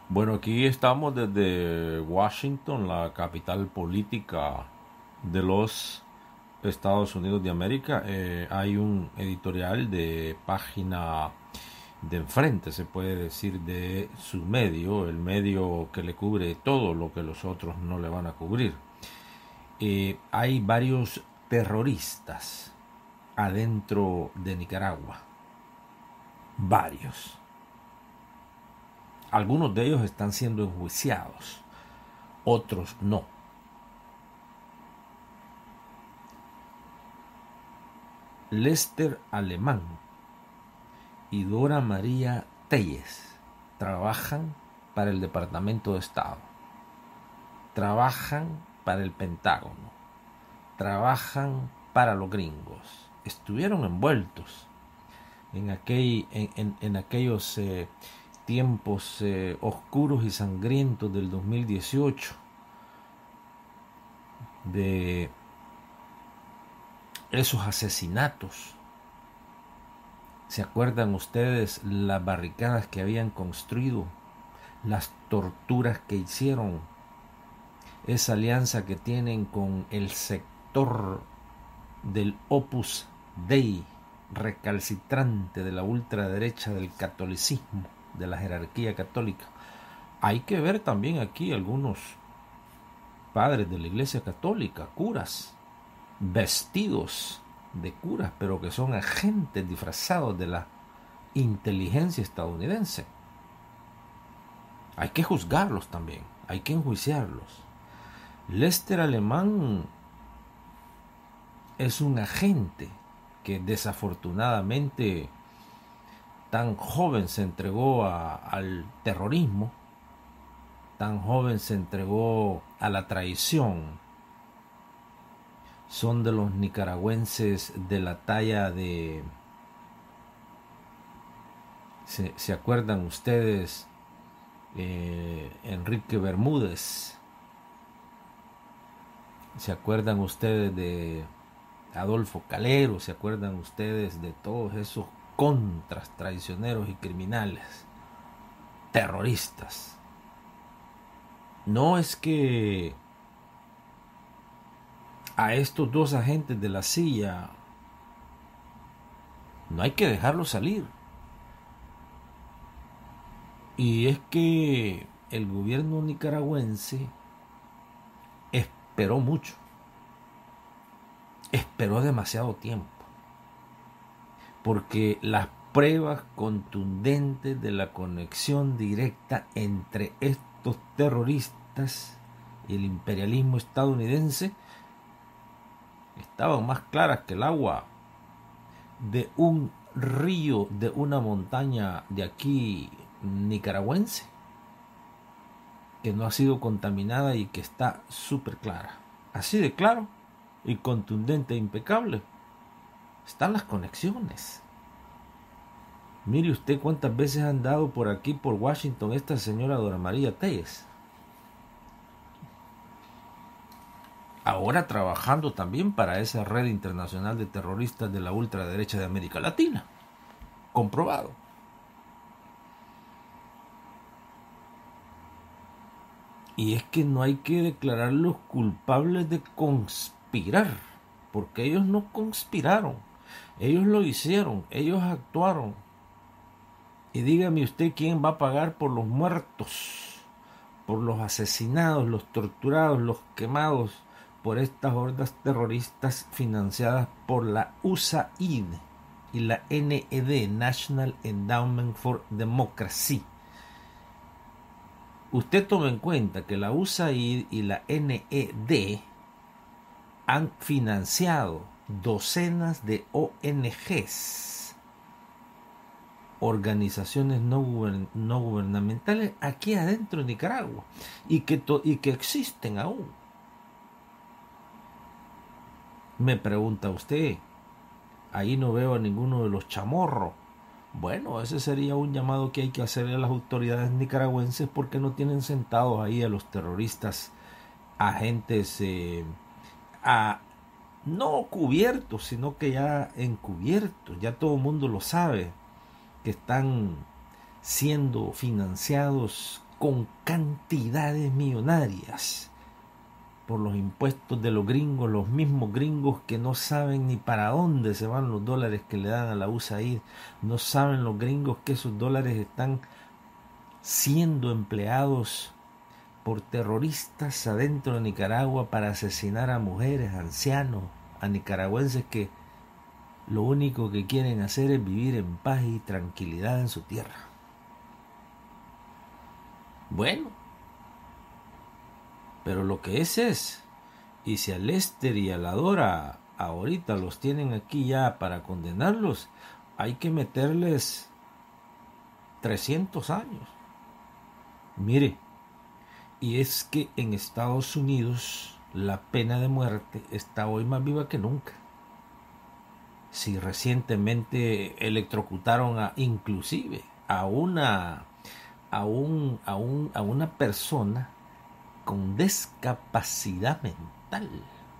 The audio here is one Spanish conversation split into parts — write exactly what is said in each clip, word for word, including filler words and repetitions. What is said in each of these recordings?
Bueno, aquí estamos desde Washington, la capital política de los Estados Unidos de América. Eh, hay un editorial de página de enfrente, se puede decir, de su medio, el medio que le cubre todo lo que los otros no le van a cubrir. Eh, hay varios terroristas adentro de Nicaragua, varios. Algunos de ellos están siendo enjuiciados, otros no. Lester Alemán y Dora María Telles trabajan para el Departamento de Estado, trabajan para el Pentágono, trabajan para los gringos. Estuvieron envueltos en, aquel, en, en, en aquellos eh, tiempos eh, oscuros y sangrientos del dos mil dieciocho, de esos asesinatos. ¿Se acuerdan ustedes las barricadas que habían construido? Las torturas que hicieron. Esa alianza que tienen con el sector del Opus Dei, recalcitrante de la ultraderecha del catolicismo, de la jerarquía católica. Hay que ver también aquí algunos padres de la Iglesia Católica, curas, vestidos de curas, pero que son agentes disfrazados de la inteligencia estadounidense. Hay que juzgarlos también, hay que enjuiciarlos. Lester Alemán es un agente que desafortunadamente tan joven se entregó a, al terrorismo, tan joven se entregó a la traición. Son de los nicaragüenses de la talla de... ¿Se, se acuerdan ustedes? Eh, Enrique Bermúdez. ¿Se acuerdan ustedes de Adolfo Calero? ¿Se acuerdan ustedes de todos esos contras traicioneros y criminales? Terroristas. No es que a estos dos agentes de la C I A no hay que dejarlos salir. Y es que el gobierno nicaragüense esperó mucho. Esperó demasiado tiempo. Porque las pruebas contundentes de la conexión directa entre estos terroristas y el imperialismo estadounidense estaban más claras que el agua de un río, de una montaña de aquí nicaragüense, que no ha sido contaminada y que está súper clara. Así de claro y contundente e impecable están las conexiones. Mire usted cuántas veces han dado por aquí, por Washington, esta señora Dora María Telles. Ahora trabajando también para esa red internacional de terroristas de la ultraderecha de América Latina. Comprobado. Y es que no hay que declararlos culpables de conspirar, porque ellos no conspiraron, ellos lo hicieron, ellos actuaron. Y dígame usted quién va a pagar por los muertos, por los asesinados, los torturados, los quemados por estas hordas terroristas financiadas por la U S A I D y la N E D, National Endowment for Democracy. Usted tome en cuenta que la U S A I D y la N E D han financiado docenas de O N Ges, organizaciones no, gubern no gubernamentales aquí adentro de Nicaragua, y que, y que existen aún. Me pregunta usted, ahí no veo a ninguno de los chamorros. Bueno, ese sería un llamado que hay que hacerle a las autoridades nicaragüenses, porque no tienen sentados ahí a los terroristas, agentes eh, a, no cubiertos, sino que ya encubiertos. Ya todo el mundo lo sabe, que están siendo financiados con cantidades millonarias por los impuestos de los gringos, los mismos gringos que no saben ni para dónde se van los dólares que le dan a la U S A I D. No saben los gringos que esos dólares están siendo empleados por terroristas adentro de Nicaragua para asesinar a mujeres, ancianos, a nicaragüenses que lo único que quieren hacer es vivir en paz y tranquilidad en su tierra. Bueno, pero lo que es es, y si a Lester y a la Dora ahorita los tienen aquí ya para condenarlos, hay que meterles trescientos años. Mire, y es que en Estados Unidos la pena de muerte está hoy más viva que nunca. Si recientemente electrocutaron a, inclusive a una a un, a un a una persona con discapacidad mental,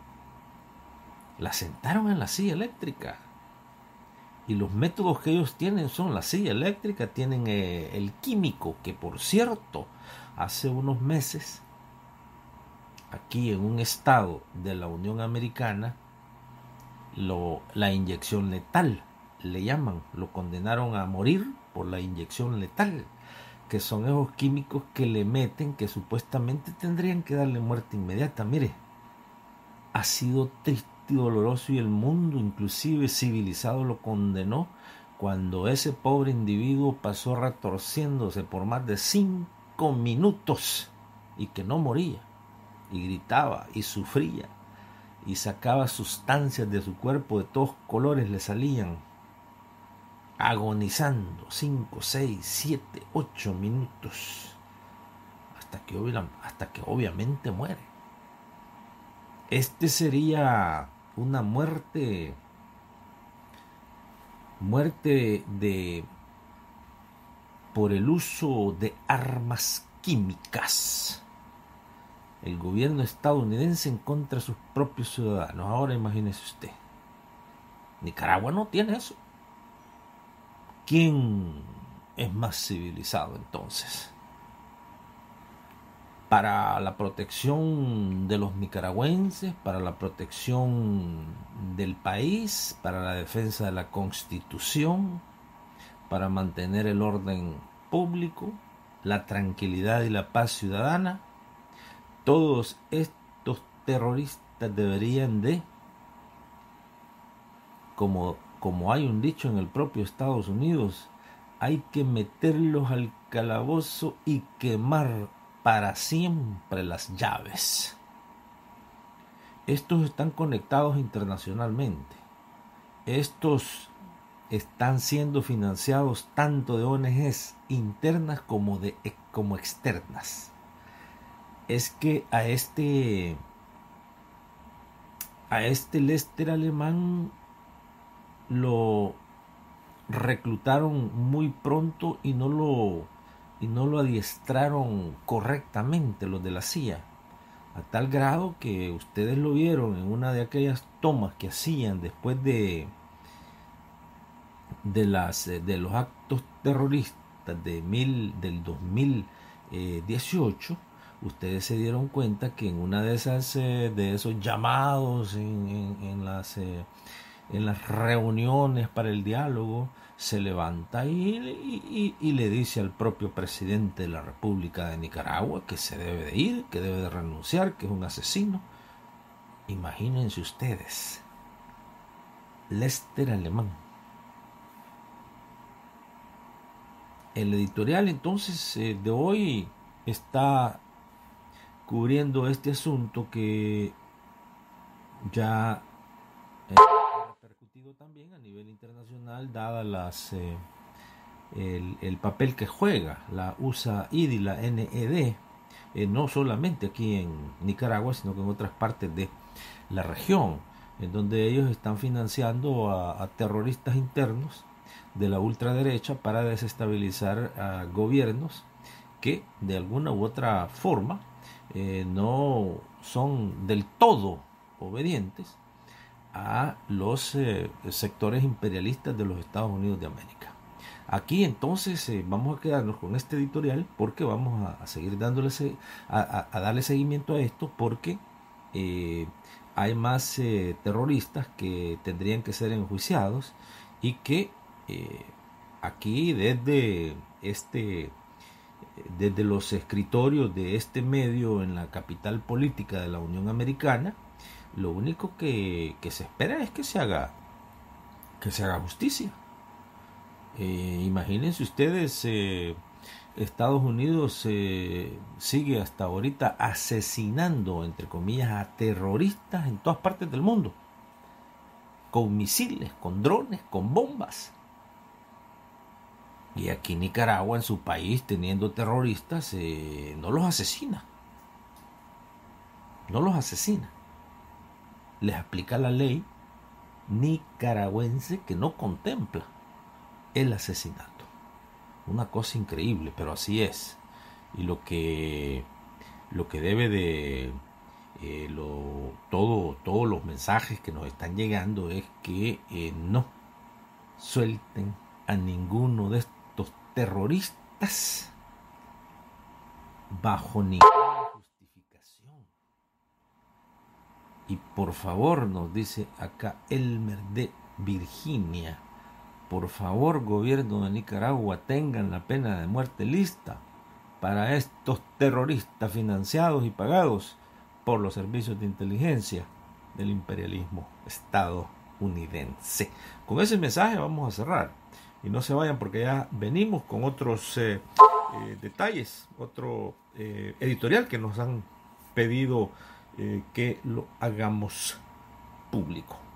la sentaron en la silla eléctrica. Y los métodos que ellos tienen son la silla eléctrica, tienen eh, el químico, que por cierto, hace unos meses, aquí en un estado de la Unión Americana, lo, la inyección letal, le llaman, lo condenaron a morir por la inyección letal, que son esos químicos que le meten, que supuestamente tendrían que darle muerte inmediata. Mire, ha sido triste y doloroso, y el mundo inclusive civilizado lo condenó cuando ese pobre individuo pasó retorciéndose por más de cinco minutos y que no moría, y gritaba y sufría y sacaba sustancias de su cuerpo de todos colores, le salían, agonizando cinco, seis, siete, ocho minutos hasta que, hasta que obviamente muere. Este sería una muerte, muerte de por el uso de armas químicas. El gobierno estadounidense en contra de sus propios ciudadanos. Ahora imagínese usted, Nicaragua no tiene eso. ¿Quién es más civilizado entonces? Para la protección de los nicaragüenses, para la protección del país, para la defensa de la Constitución, para mantener el orden público, la tranquilidad y la paz ciudadana, todos estos terroristas deberían de, como, como hay un dicho en el propio Estados Unidos, hay que meterlos al calabozo y quemar para siempre las llaves. Estos están conectados internacionalmente. Estos están siendo financiados tanto de O N Ges internas como de como externas. Es que a este a este Lester alemán lo reclutaron muy pronto y no lo y no lo adiestraron correctamente los de la C I A, a tal grado que ustedes lo vieron en una de aquellas tomas que hacían después de de las de los actos terroristas de mil, del dos mil dieciocho. Ustedes se dieron cuenta que en una de esas de esos llamados en, en, en las eh, en las reuniones para el diálogo, se levanta y, y, y le dice al propio presidente de la República de Nicaragua que se debe de ir, que debe de renunciar, que es un asesino. Imagínense ustedes, Lester alemán. El editorial entonces eh, de hoy está cubriendo este asunto que ya eh, ha repercutido también a nivel internacional, dada las eh, el, el papel que juega la U S A I D y la N E D, eh, no solamente aquí en Nicaragua, sino que en otras partes de la región, en donde ellos están financiando a, a terroristas internos de la ultraderecha para desestabilizar a gobiernos que de alguna u otra forma eh, no son del todo obedientes a los eh, sectores imperialistas de los Estados Unidos de América. Aquí entonces eh, vamos a quedarnos con este editorial porque vamos a, a seguir dándole a, a, a darle seguimiento a esto porque eh, hay más eh, terroristas que tendrían que ser enjuiciados y que eh, aquí desde este desde los escritorios de este medio en la capital política de la Unión Americana, lo único que, que se espera es que se haga que se haga justicia. Eh, imagínense ustedes, eh, Estados Unidos eh, sigue hasta ahorita asesinando, entre comillas, a terroristas en todas partes del mundo, con misiles, con drones, con bombas. Y aquí Nicaragua, en su país, teniendo terroristas, eh, no los asesina. No los asesina. Les aplica la ley nicaragüense que no contempla el asesinato. Una cosa increíble, pero así es. Y lo que lo que debe de eh, lo, todo, todos los mensajes que nos están llegando es que eh, no suelten a ninguno de estos terroristas bajo ninguna justificación. Y por favor, nos dice acá Elmer de Virginia, por favor, gobierno de Nicaragua, tengan la pena de muerte lista para estos terroristas financiados y pagados por los servicios de inteligencia del imperialismo estadounidense. Con ese mensaje vamos a cerrar. Y no se vayan porque ya venimos con otros eh, eh, detalles, otro eh, editorial que nos han pedido eh, que lo hagamos público.